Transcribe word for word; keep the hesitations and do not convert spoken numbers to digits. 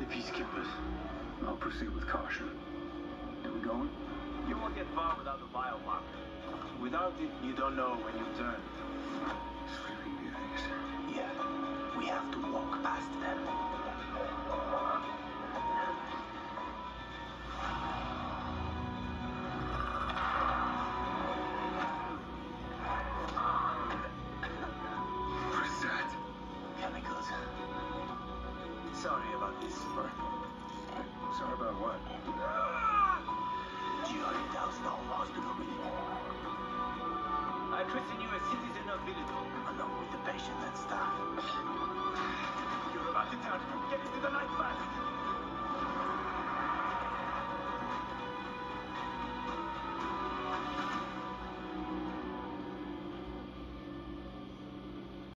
peacekeepers. I'll proceed with caution. Are we going? You won't get far without the biomarker. Without it, you don't know when you turn. Sleeping beauties. Yeah, we have to walk past them. What's that? Chemicals. Sorry about this. What? Sorry about what? G one hundred thousand dollars hospital bill. I christen you a citizen of Villador, along with the patient and staff.